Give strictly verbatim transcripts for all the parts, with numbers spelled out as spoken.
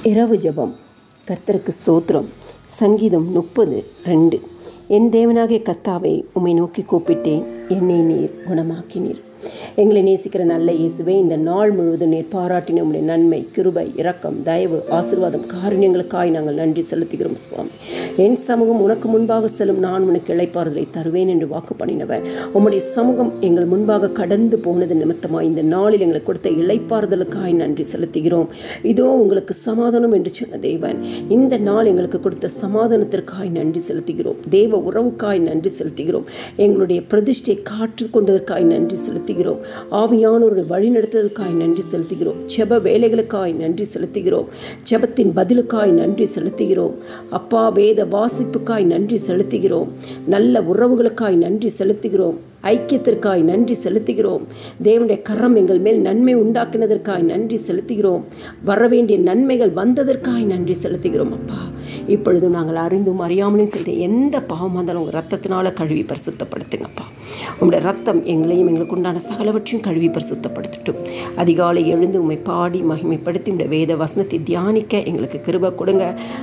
இரவு ஜெபம். கர்த்தருக்கு ஸ்தோத்திரம். சங்கீதம் முப்பது ரெண்டு. என் தேவனாகிய கர்த்தாவை உம்மை நோக்கி கூப்பிட்டேன், என்னை நீர் குணமாக்கினீர். எங்களை நேசிக்கிற நல்ல இயேசுவே, இந்த நாள் முழுவதும் நீர் பாராட்டின உம்முடைய நன்மை, கிருபை, இரக்கம், தயவு, ஆசீர்வாதம், காருண்யங்களுக்காய் நாங்கள் நன்றி செலுத்துகிறோம் சுவாமி. என் சமூகம் உனக்கு முன்பாக செல்லும், நான் உனக்கு இளைப்பாறுதலை தருவேன் என்று வாக்கு பண்ணினவர். உம்முடைய சமூகம் எங்கள் முன்பாக கடந்து போனது நிமித்தமாய் இந்த நாளில் எங்களுக்கு கொடுத்த இளைப்பாறுதலுக்காய் நன்றி செலுத்துகிறோம். இதோ உங்களுக்கு சமாதானம் என்று சொன்ன தேவன், இந்த நாள் எங்களுக்கு கொடுத்த சமாதானத்திற்காய் நன்றி செலுத்துகிறோம். தேவ உறவுக்காய் நன்றி செலுத்துகிறோம். எங்களுடைய பிரதிஷ்டை காற்று கொண்டதற்காய் நன்றி செலுத்துகிறோம். ஆவியானவருடைய வழி நடத்துவதற்காய் நன்றி செலுத்துகிறோம். ஜெப வேலைகளுக்காய் நன்றி செலுத்துகிறோம். ஜெபத்தின் பதிலுக்காய் நன்றி செலுத்துகிறோம். அப்பா, வேத வாசிப்புக்காய் நன்றி செலுத்துகிறோம். நல்ல உறவுகளுக்காய் நன்றி செலுத்துகிறோம். ஐக்கியத்திற்காய் நன்றி செலுத்துகிறோம். தேவனுடைய கரம் எங்கள் மேல் நன்மை உண்டாக்கினதற்காய் நன்றி செலுத்துகிறோம். வரவேண்டிய நன்மைகள் வந்ததற்காய் நன்றி செலுத்துகிறோம். அப்பா, இப்பொழுதும் நாங்கள் அறிந்தும் அறியாமலையும் செய்த எந்த பாவமாக இருந்தாலும் உங்கள் ரத்தத்தினால கழுவி பரிசுத்தப்படுத்துங்கப்பா. உங்களுடைய ரத்தம் எங்களையும் எங்களுக்கு உண்டான சகலவற்றையும் கழுவி பரிசுத்தப்படுத்தட்டும். அதிகாலை எழுந்து உம்மை பாடி மகிமைப்படுத்தி உங்களுடைய வேத வசனத்தை தியானிக்க எங்களுக்கு கிருபை கொடுங்க.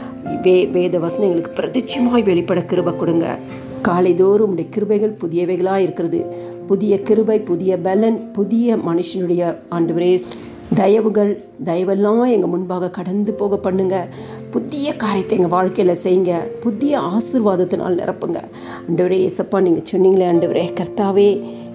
வே வேத வசனம் எங்களுக்கு பிரதிச்சயமாய் வெளிப்பட கிருபை கொடுங்க. காலைதோறும் உடைய கிருபைகள் புதியவைகளாக இருக்கிறது. புதிய கிருபை, புதிய பலன், புதிய மனுஷனுடைய ஆண்டவரே தயவுகள், தயவெல்லாம் எங்கள் முன்பாக கடந்து போக பண்ணுங்க. புதிய காரியத்தை எங்கள் வாழ்க்கையில் செய்யுங்க. புதிய ஆசீர்வாதத்தினால் நிரப்புங்க. ஆண்டவரே ஏசப்பா, நீங்கள் சொன்னீங்களே ஆண்டவரே கர்த்தாவே,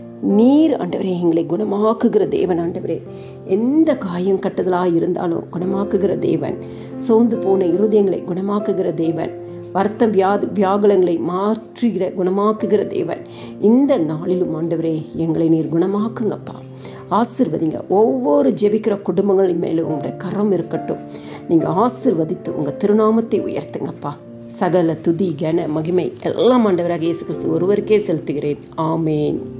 நீர் ஆண்டவரே எங்களை குணமாக்குகிற தேவன். ஆண்டவரே, எந்த காயம் கட்டுதலாக இருந்தாலும் குணமாக்குகிற தேவன். சோர்ந்து போன இருதயங்களை குணமாக்குகிற தேவன். வருத்தம், வியாதி வியாகுலங்களை மாற்றுகிற குணமாக்குகிற தேவன். இந்த நாளிலும் ஆண்டவரே எங்களை நீர் குணமாக்குங்கப்பா. ஆசீர்வதிங்க. ஒவ்வொரு ஜெபிக்கிற குடும்பங்களின் மேலும் உங்களுடைய கரம் இருக்கட்டும். நீங்கள் ஆசீர்வதித்து உங்கள் திருநாமத்தை உயர்த்துங்கப்பா. சகல துதி, கன, மகிமை எல்லாம் ஆண்டவராக இயேசு கிறிஸ்து ஒருவருக்கே செலுத்துகிறேன். ஆமேன்.